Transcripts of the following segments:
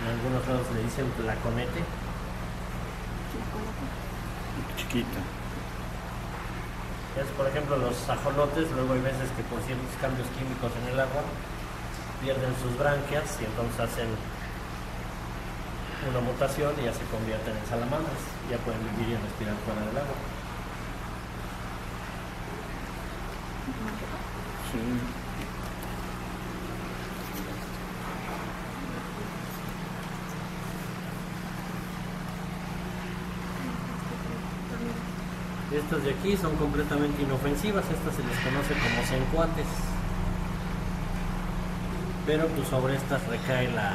algunos lados le dicen tlaconete. Chiquita. Es, por ejemplo, los ajolotes, luego hay veces que por ciertos cambios químicos en el agua pierden sus branquias y entonces hacen una mutación y ya se convierten en salamandras, ya pueden vivir y respirar fuera del agua. Sí. Estas de aquí son completamente inofensivas, estas se les conoce como cencuates. Pero pues sobre estas recae la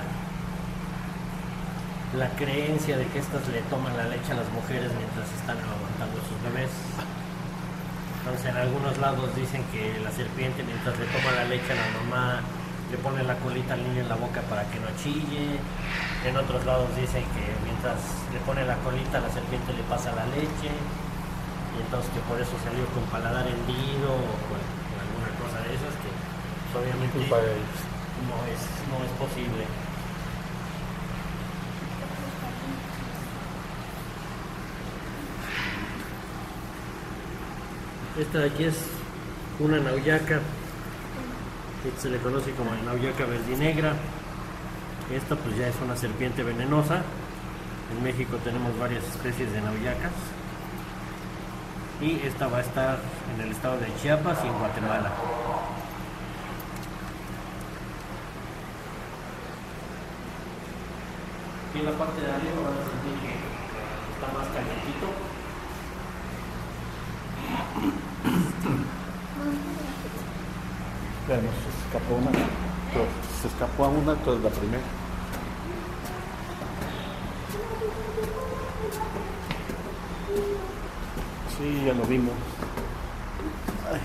creencia de que estas le toman la leche a las mujeres mientras están amamantando a sus bebés. Entonces en algunos lados dicen que la serpiente mientras le toma la leche a la mamá le pone la colita al niño en la boca para que no chille. En otros lados dicen que mientras le pone la colita a la serpiente le pasa la leche. Y entonces que por eso salió con paladar hendido o con alguna cosa de esas que pues, obviamente no es posible. Esta de aquí es una nauyaca, se le conoce como nauyaca verdinegra. Esta pues ya es una serpiente venenosa. En México tenemos varias especies de nauyacas. Y esta va a estar en el estado de Chiapas y en Guatemala. Y en la parte de arriba van a sentir que está más calientito. Bueno, se escapó una, entonces la primera. Sí, ya lo vimos. Ay.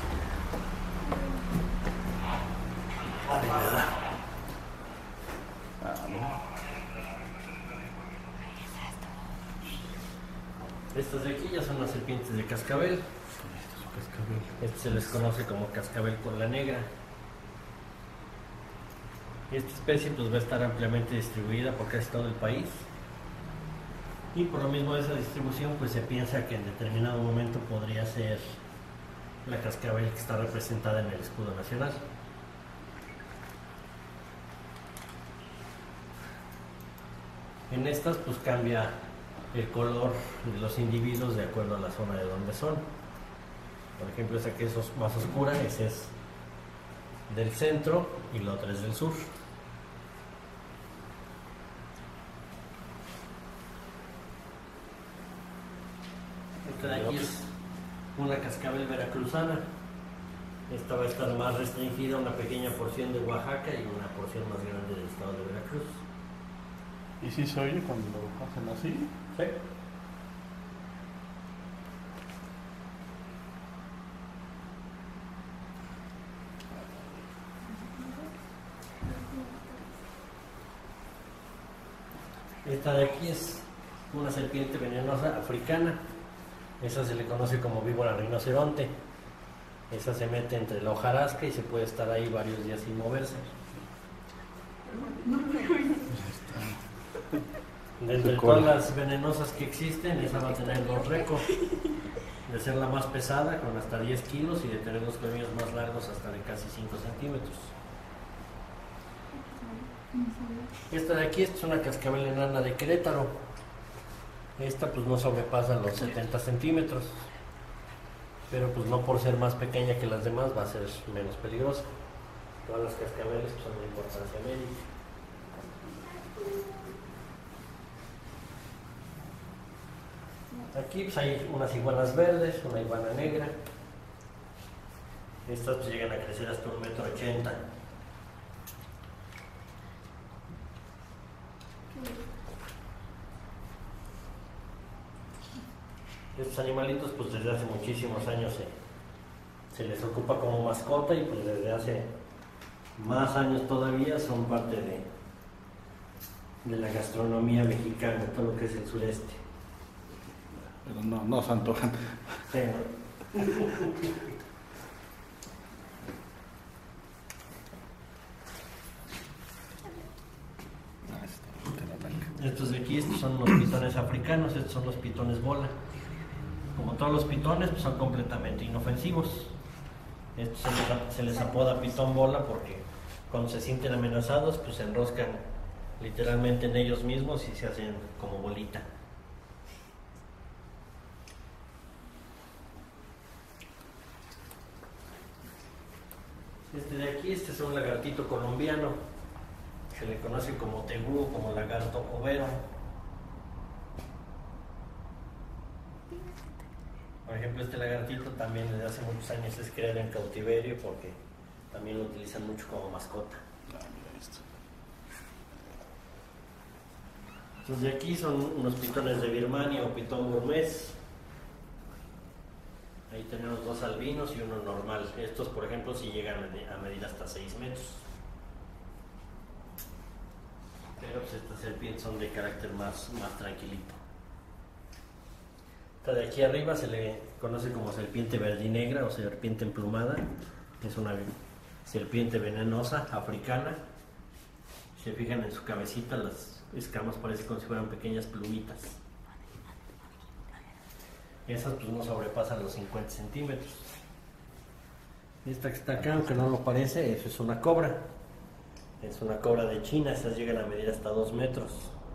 Ay, me da. Ah, no. Estas de aquí ya son las serpientes de cascabel. Este se les conoce como cascabel cola negra. Esta especie pues va a estar ampliamente distribuida por casi todo el país. Y por lo mismo de esa distribución pues se piensa que en determinado momento podría ser la cascabel que está representada en el escudo nacional. En estas pues cambia el color de los individuos de acuerdo a la zona de donde son. Por ejemplo, esa que es más oscura, esa es del centro y la otra es del sur. Esta de aquí es una cascabel veracruzana. Esta va a estar más restringida a una pequeña porción de Oaxaca y una porción más grande del estado de Veracruz. ¿Y si se oye cuando lo hacen así? Sí. Esta de aquí es una serpiente venenosa africana. Esa se le conoce como víbora rinoceronte. Esa se mete entre la hojarasca y se puede estar ahí varios días sin moverse. De entre todas las venenosas que existen, esa va a tener dos récords. De ser la más pesada, con hasta 10 kilos, y de tener los colmillos más largos, hasta de casi 5 centímetros. Esta de aquí es una cascabel enana de Querétaro. Esta pues no sobrepasa los 70 centímetros, pero pues no por ser más pequeña que las demás va a ser menos peligrosa. Todas las cascabeles pues, son de importancia médica. Aquí pues hay unas iguanas verdes, una iguana negra. Estas pues llegan a crecer hasta 1,80 m. Estos animalitos pues desde hace muchísimos años se les ocupa como mascota y pues desde hace más años todavía son parte de la gastronomía mexicana, todo lo que es el sureste. Pero no se antojan. Sí, ¿no? africanos. Estos son los pitones bola. Como todos los pitones, pues son completamente inofensivos. Estos se les apoda pitón bola porque cuando se sienten amenazados, pues se enroscan literalmente en ellos mismos y se hacen como bolita. Este de aquí, este es un lagartito colombiano, se le conoce como tegú o como lagarto overo. Por ejemplo, este lagartito también desde hace muchos años es criado en cautiverio porque también lo utilizan mucho como mascota. Entonces de aquí son unos pitones de Birmania o pitón burmés. Ahí tenemos dos albinos y uno normal. Estos, por ejemplo, sí llegan a medir hasta 6 metros. Pero pues estas serpientes son de carácter más tranquilito. Esta de aquí arriba se le conoce como serpiente verdinegra o serpiente emplumada. Es una serpiente venenosa africana. Si se fijan en su cabecita, las escamas parecen como si fueran pequeñas plumitas. Esas pues no sobrepasan los 50 centímetros. Esta que está acá, aunque no lo parece, eso es una cobra. Es una cobra de China, esas llegan a medir hasta 2 metros.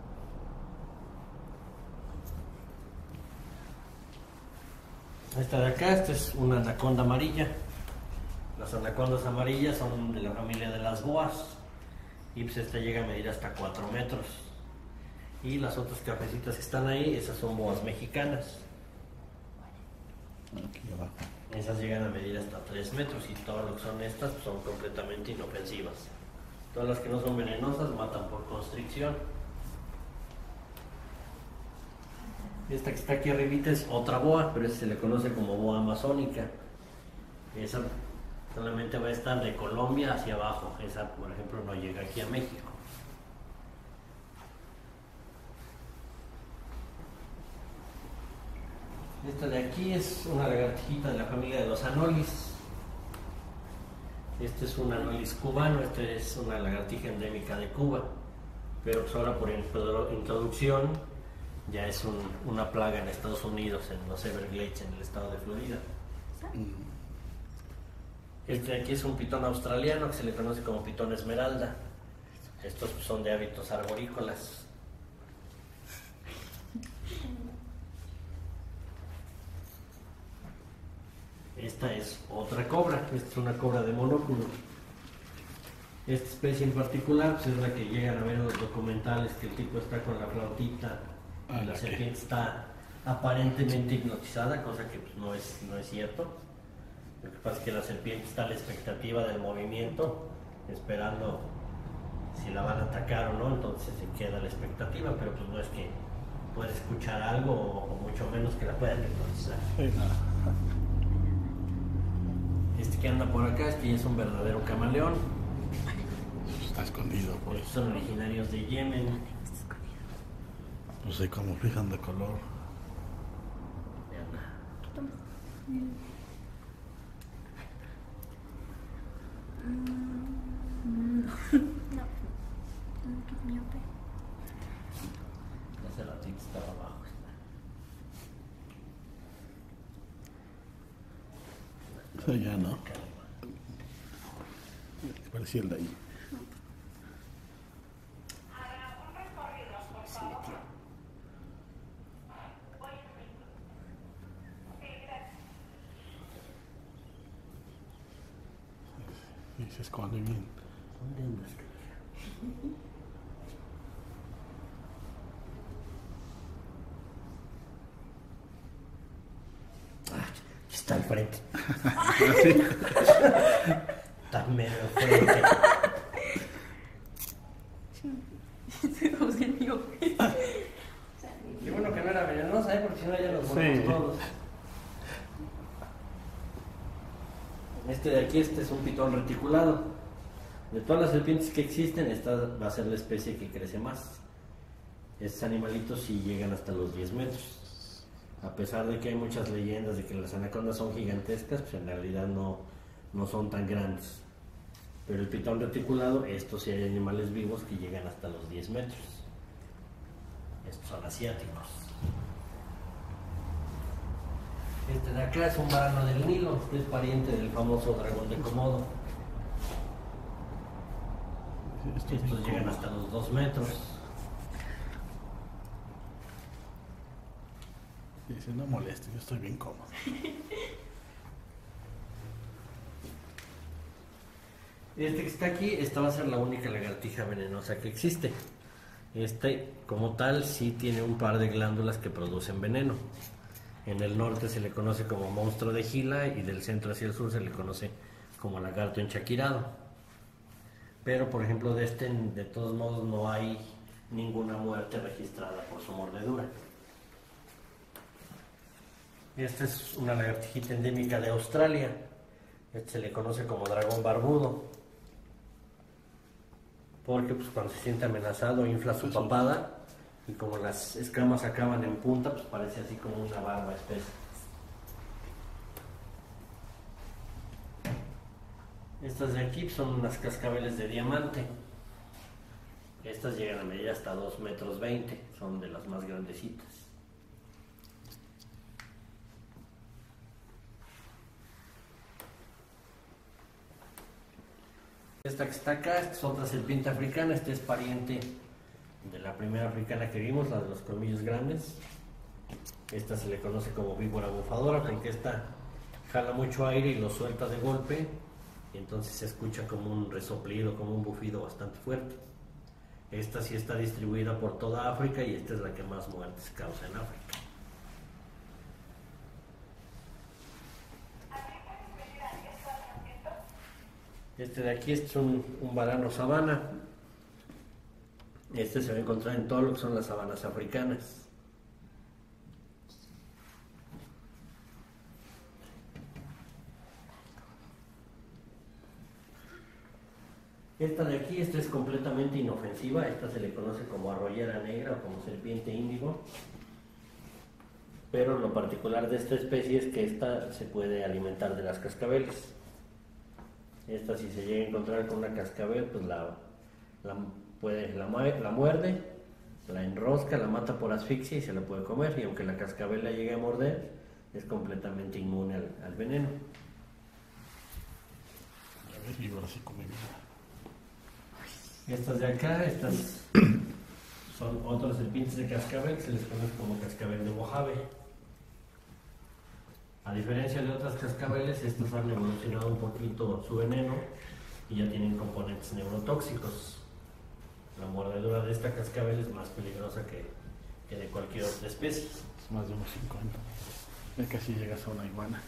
Esta de acá, esta es una anaconda amarilla. Las anacondas amarillas son de la familia de las boas. Y pues esta llega a medir hasta 4 metros. Y las otras cafecitas que están ahí, esas son boas mexicanas. Aquí abajo. Esas llegan a medir hasta 3 metros y todas lo que son estas pues, son completamente inofensivas. Todas las que no son venenosas matan por constricción. Esta que está aquí arribita es otra boa, pero esa se le conoce como boa amazónica. Esa solamente va a estar de Colombia hacia abajo. Esa, por ejemplo, no llega aquí a México. Esta de aquí es una lagartijita de la familia de los anolis. Este es un anolis cubano, este es una lagartija endémica de Cuba. Pero pues ahora por introducción ya es una plaga en Estados Unidos, en los Everglades, en el estado de Florida. Este de aquí es un pitón australiano que se le conoce como pitón esmeralda. Estos son de hábitos arborícolas. Esta es otra cobra, esta es una cobra de monóculo. Esta especie en particular pues, es la que llegan a ver en los documentales, que el tipo está con la flautita y la serpiente está aparentemente hipnotizada, cosa que pues, no es cierto. Lo que pasa es que la serpiente está a la expectativa del movimiento, esperando si la van a atacar o no, entonces se queda a la expectativa, pero pues no es que pueda escuchar algo o mucho menos que la puedan hipnotizar. Este que anda por acá, este ya es un verdadero camaleón. Está escondido, pues. Estos son originarios de Yemen. No sé cómo fijan de color. Hace ratito estaba abajo. Eso ya no. Parecía el de ahí. Y se esconde bien. ¿Dónde andas, carajo? Aquí está al frente. Está mero frente. Qué bueno que no era venenosa, porque si no ya nos morimos todos. Este de aquí, este es un pitón reticulado. De todas las serpientes que existen, esta va a ser la especie que crece más. Estos animalitos sí llegan hasta los 10 metros. A pesar de que hay muchas leyendas de que las anacondas son gigantescas, pues en realidad no son tan grandes. Pero el pitón reticulado, estos sí hay animales vivos que llegan hasta los 10 metros. Estos son asiáticos. de acá es un varano del Nilo, es pariente del famoso dragón de Komodo. Estos llegan hasta los 2 metros. Dice, no moleste, yo estoy bien cómodo. Este que está aquí, esta va a ser la única lagartija venenosa que existe. Este, como tal, sí tiene un par de glándulas que producen veneno. En el norte se le conoce como monstruo de Gila y del centro hacia el sur se le conoce como lagarto enchaquirado. Pero, por ejemplo, de este, de todos modos, no hay ninguna muerte registrada por su mordedura. Esta es una lagartijita endémica de Australia. Este se le conoce como dragón barbudo. Porque pues, cuando se siente amenazado infla su papada y como las escamas acaban en punta, pues parece así como una barba espesa. Estas de aquí son unas cascabeles de diamante. Estas llegan a medir hasta 2,20 metros, son de las más grandecitas. Esta que está acá, esta es otra serpiente africana, esta es pariente de la primera africana que vimos, la de los colmillos grandes. Esta se le conoce como víbora bufadora porque esta jala mucho aire y lo suelta de golpe y entonces se escucha como un resoplido, como un bufido bastante fuerte. Esta sí está distribuida por toda África y esta es la que más muertes causa en África. Este de aquí es un varano sabana. Este se va a encontrar en todo lo que son las sabanas africanas. Esta de aquí, esta es completamente inofensiva. Esta se le conoce como arroyera negra o como serpiente índigo. Pero lo particular de esta especie es que esta se puede alimentar de las cascabeles. Esta, si se llega a encontrar con una cascabel, pues la muerde, la enrosca, la mata por asfixia y se la puede comer. Y aunque la cascabel la llegue a morder, es completamente inmune al veneno. A ver, y ahora sí come vida. Estas de acá, estas son otras serpientes de cascabel, se les conoce como cascabel de Mojave. A diferencia de otras cascabeles, estas han evolucionado un poquito su veneno y ya tienen componentes neurotóxicos. La mordedura de esta cascabel es más peligrosa que de cualquier otra especie. Es más de unos 50. Ya casi llegas a una iguana.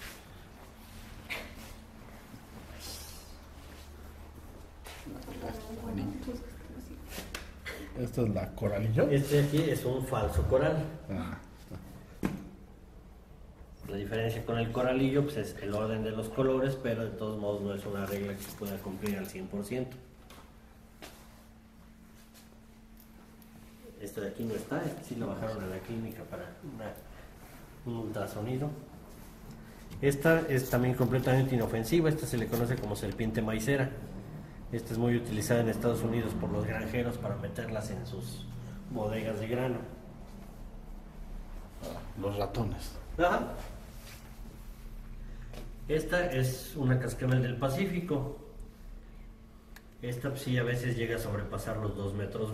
Esta es la coralillo. Este aquí es un falso coral. Ah. La diferencia con el coralillo pues, es el orden de los colores, pero de todos modos no es una regla que se pueda cumplir al 100%. Este de aquí no está, este sí lo bajaron a la clínica para un ultrasonido. Esta es también completamente inofensiva, esta se le conoce como serpiente maicera. Esta es muy utilizada en Estados Unidos por los granjeros para meterlas en sus bodegas de grano. Los ratones. Ajá. Esta es una cascabel del Pacífico. Esta pues, sí a veces llega a sobrepasar los 2,20 metros.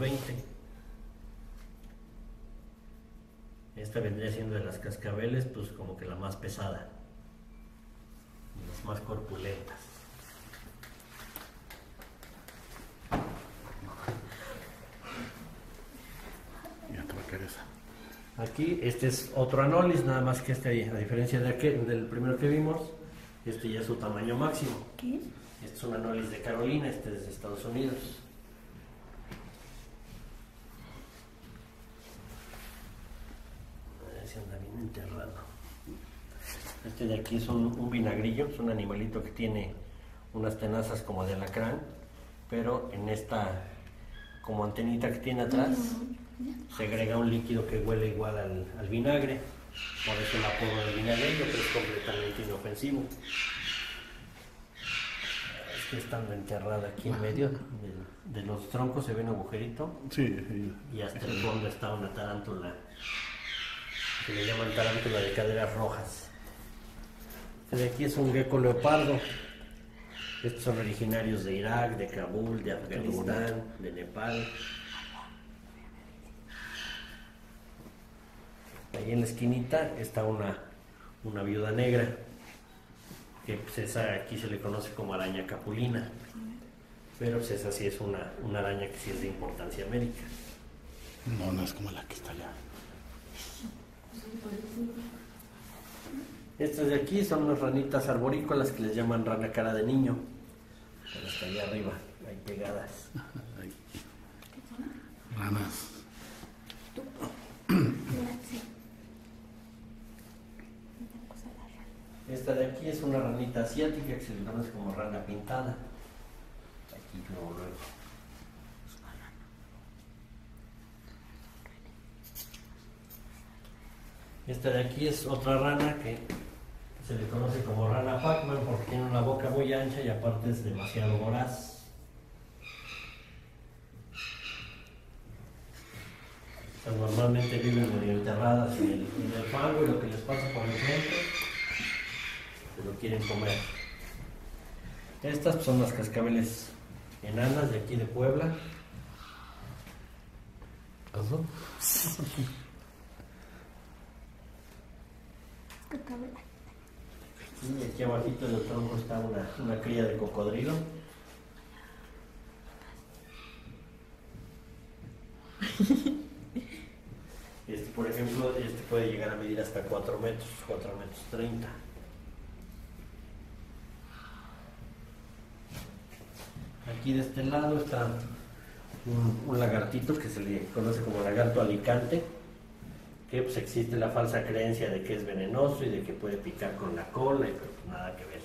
Esta vendría siendo de las cascabeles pues como que la más pesada, las más corpulentas. Ya te va a caer esa. Aquí este es otro anolis, nada más que este, a diferencia de aquel, del primero que vimos, este ya es su tamaño máximo. ¿Qué? Este es un anolis de Carolina, este es de Estados Unidos. A ver si anda bien enterrado. Este de aquí es un vinagrillo, es un animalito que tiene unas tenazas como de alacrán, pero en esta como antenita que tiene atrás segrega un líquido que huele igual al vinagre, por eso el apodo del vinagrillo, pero es completamente inofensivo. Es que estando enterrada aquí en medio de los troncos se ve un agujerito. Sí, Y hasta el fondo está una tarántula, que le llaman tarántula de caderas rojas. De aquí es un gecko leopardo. Estos son originarios de Irak, de Kabul, de Afganistán, de Nepal. Ahí en la esquinita está una viuda negra, que pues esa aquí se le conoce como araña capulina, pero pues esa sí es una araña que sí es de importancia médica. No, no es como la que está allá. Estas de aquí son unas ranitas arborícolas que les llaman rana cara de niño. Pero hasta allá arriba, ahí pegadas. Ahí. Ranas. Esta de aquí es una ranita asiática que se le conoce como rana pintada. Aquí luego. Esta de aquí es otra rana que se le conoce como rana Pac-Man porque tiene una boca muy ancha y aparte es demasiado voraz. O sea, normalmente viven medio enterradas en el fango y lo que les pasa por enfrente se lo quieren comer. Estas son las cascabeles enanas de aquí de Puebla. ¿Eso? Y aquí abajito del tronco está una cría de cocodrilo. Por ejemplo, puede llegar a medir hasta 4 metros, 4 metros 30. Aquí de este lado está un lagartito que se le conoce como lagarto alicante, que pues existe la falsa creencia de que es venenoso y de que puede picar con la cola, pero pues nada que ver.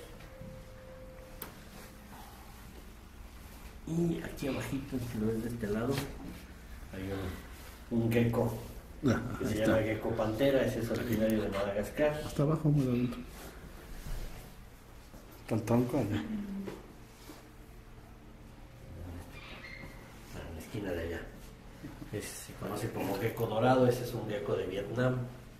Y aquí abajito, si lo ves de este lado, hay un gecko que se llama gecko pantera, ese es originario de Madagascar. Hasta abajo, muy adentro. Está el tronco allá. En la esquina de allá. Se conoce como gecko dorado, ese es un gecko de Vietnam.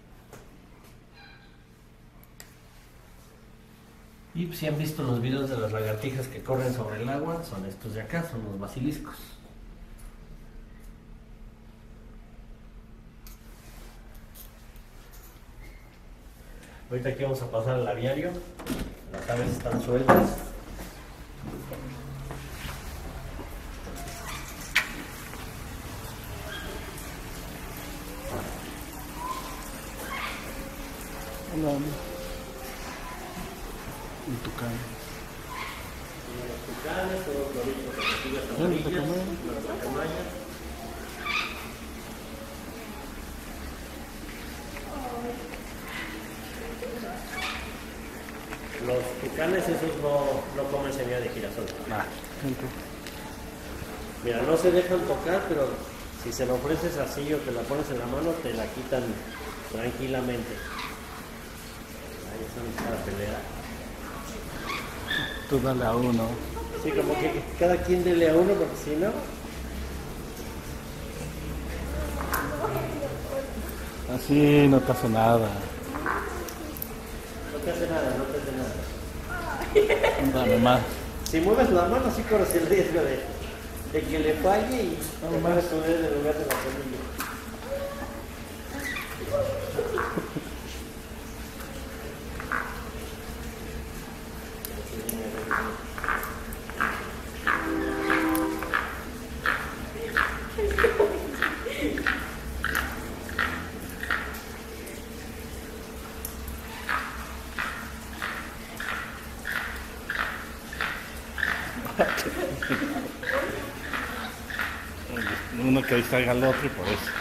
Y pues, si han visto los videos de las lagartijas que corren sobre el agua, son estos de acá, son los basiliscos. Ahorita aquí vamos a pasar al aviario. Las aves están sueltas. Hola. Un tucán. Los tucanes, todos los loritos que amarillas, las guacamayas. Los tucanes esos no comen semilla de girasol. Mira, no se dejan tocar, pero si se lo ofreces así o te la pones en la mano, te la quitan tranquilamente. Ahí están cada pelea. Tú dale a uno. Sí, como que cada quien dele a uno, porque si no... Así no te hace nada. No te hace nada, no te hace nada. Dame más. Si mueves la mano, sí corres el riesgo de que le falle y te vas a poner en el lugar de la semilla. Uno que distraiga al otro y por eso.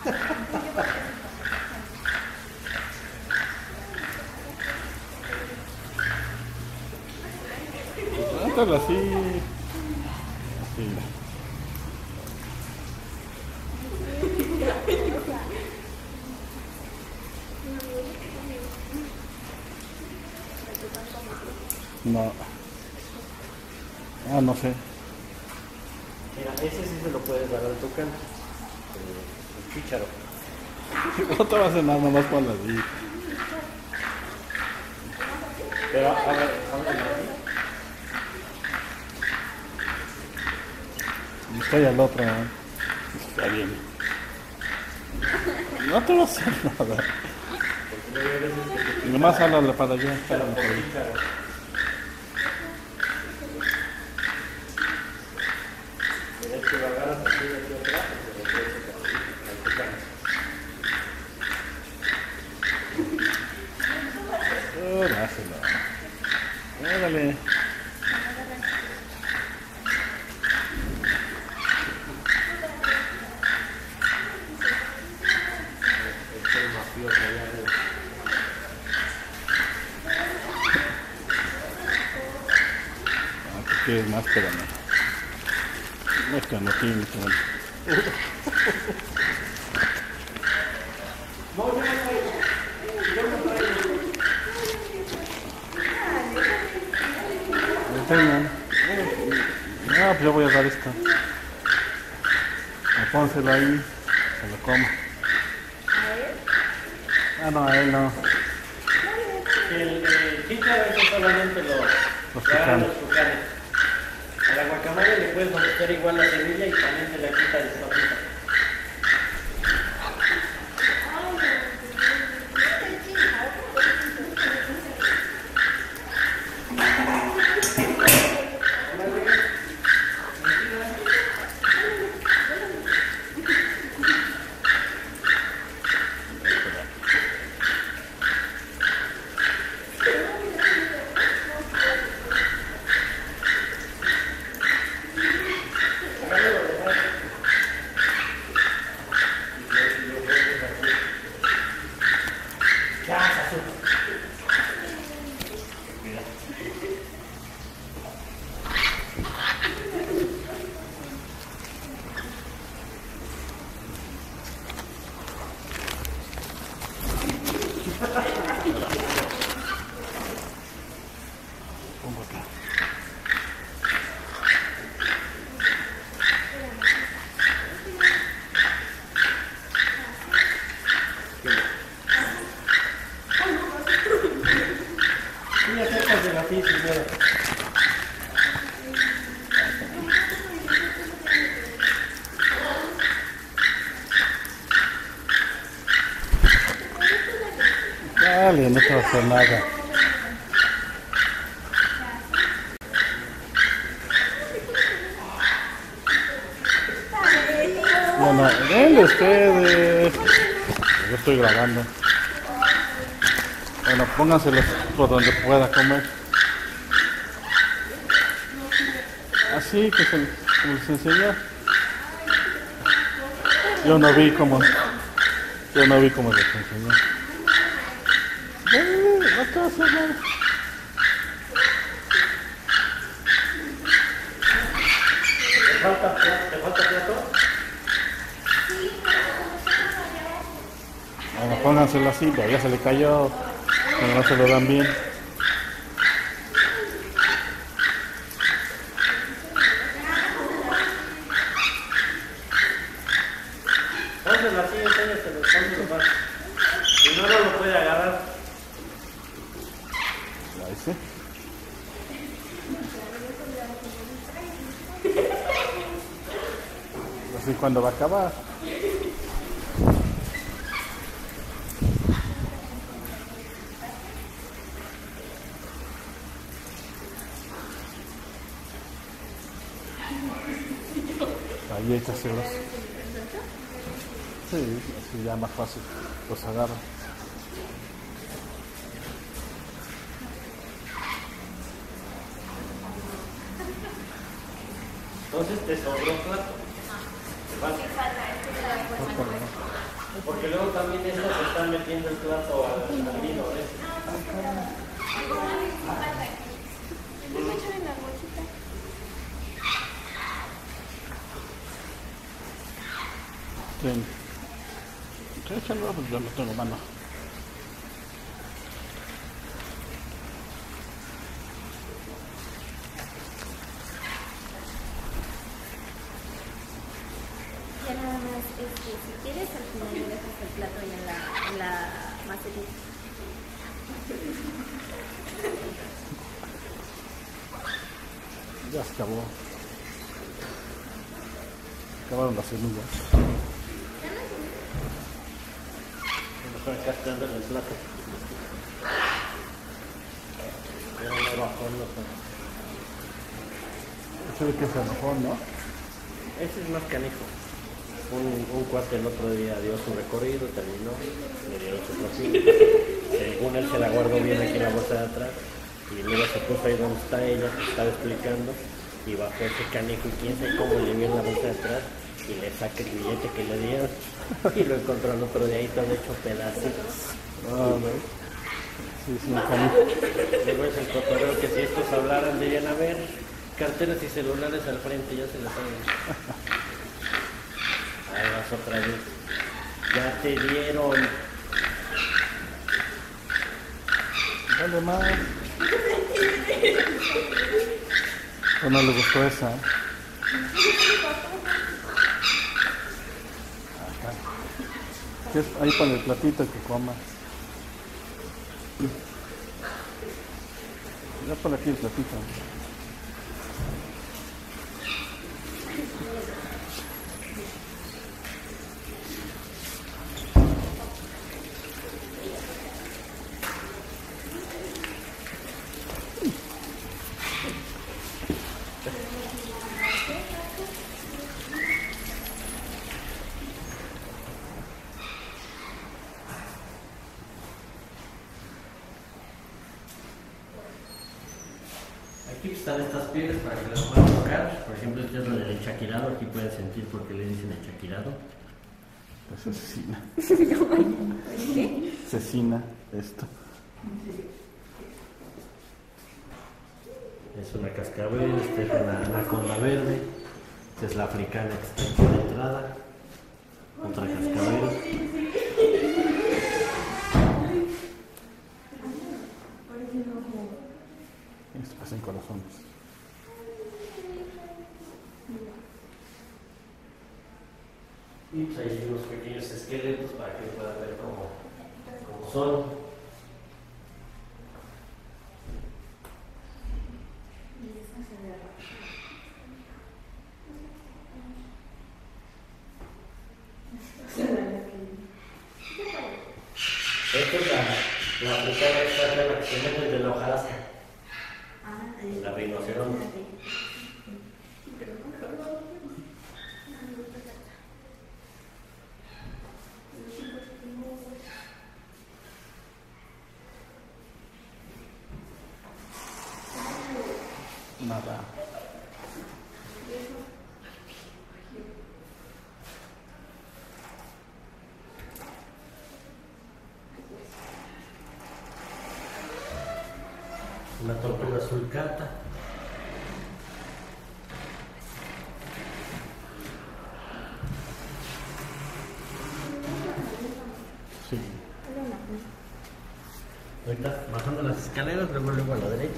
Trátalo así. Así. No. Ah, no sé. Mira, ese sí se lo puedes dar al tucán. El chícharo. No te va a hacer nada, nomás para así. Pero, a ver, estoy al otro, ¿eh? Está bien. No te vas a hacer nada. Nomás háblale para allá. Háblale para allá. Dáselo. Órale. ¿Qué es más? Espérame. No es que no tiene que no, pues yo voy a dar esto. Pónselo ahí, se lo como. Ah, no, a él no. El chícharo es solamente los tucanes. A la guacamaya le puedes meter igual la semilla y también se le quita el topito. Pongo acá. Sí, acércate a ti, señora. Dale, no te va a hacer nada. Bueno, denle ustedes. Yo estoy grabando. Bueno, pónganselos por donde pueda comer. Así que como les enseñó. Yo no vi como les enseñó. No te va a hacer nada. ¿Te falta plato? Bueno, pónganselo así, pero ya se le cayó. Pero no se lo dan bien. Pónselo así, enséñaselo, pónselo más. Si no, no lo puede agarrar. Ahí sí. Así cuando va a acabar. Ahí échaselos. Sí, así ya más fácil. Los agarra. Entonces te sobró plato. Te falta. Porque luego también estos se están metiendo el plato al vino, ¿ves? Sí. Échalo, pues yo no tengo mano. Ya nada más, si quieres, al final le dejas el plato ahí en la macetita. Ya se acabó. Acabaron las semillas. Mejor acá está dando el plato. Pero no bajó, no está. Se ve que es el mejor, ¿no? Ese es más canijo. Un cuate el otro día dio su recorrido, terminó, le dieron su propina. Según él se la guardó bien aquí en la bolsa de atrás y luego se puso ahí donde está ella, que estaba explicando, y bajó ese canijo y quién sabe cómo le vio en la bolsa de atrás y le saca el billete que le dieron y lo encontró el otro día ahí todo hecho pedacitos. Ah, ¿no? Sí, es un canijo. Luego es el cotorreo que si estos hablaran dirían, a ver, carteras y celulares al frente, ya se las saben. Ahí vas otra vez. Ya te dieron. Dale más. ¿O no le gustó esa? Ajá. ¿Qué es? Ahí para el platito que coma. Ya para aquí el platito. Aquí están estas piedras para que las puedan tocar. Por ejemplo, este es lo del enchaquirado. Aquí pueden sentir por qué le dicen enchaquirado. Es asesina. Asesina esto. Es una cascabel, esta es una anaconda verde. Esta es la africana que está aquí de entrada. Otra cascabel. Esto pasa en corazones. Y pues ahí hay unos pequeños esqueletos para que puedan ver cómo son. Esta es la africana extraña, la que se mete de la hojarasca. La rinoceronte. Nada. Una tortuga sulcata. Sí. Ahorita bajando las escaleras, luego a la derecha.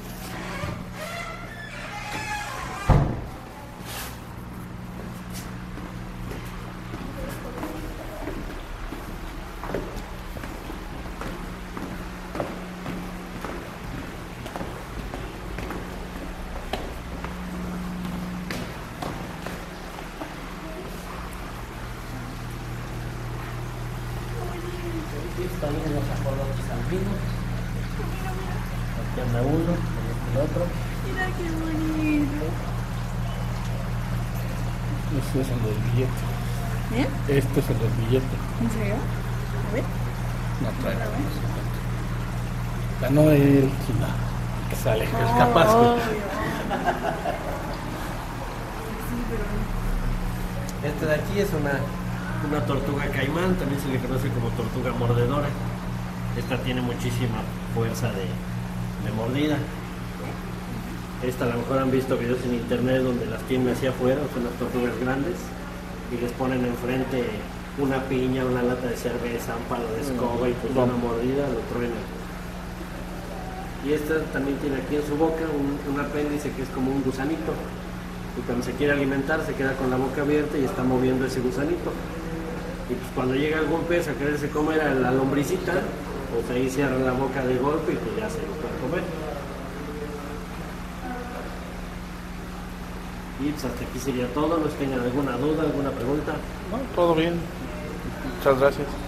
Aquí están los ajolotes albinos. Aquí anda uno, aquí el otro. Mira qué bonito. Este es el del billete. ¿Eh? Este es el del billete. ¿En serio? A ver. No trae. Ganó el que sale, que es capaz. Obvio. Que... Sí, pero Este de aquí es una tortuga caimán, también se le conoce como tortuga mordedora. Esta tiene muchísima fuerza de mordida. Esta a lo mejor han visto videos en internet donde las tienen hacia afuera, son las tortugas grandes, y les ponen enfrente una piña, una lata de cerveza, un palo de escoba y pues una mordida lo truenan. Y esta también tiene aquí en su boca un apéndice que es como un gusanito. Y cuando se quiere alimentar se queda con la boca abierta y está moviendo ese gusanito. Y pues cuando llega algún pez a quererse comer a la lombricita, Pues ahí cierran la boca de golpe y pues ya se lo pueden comer. Y pues hasta aquí sería todo. ¿No tengan alguna duda, alguna pregunta? No, todo bien. Muchas gracias.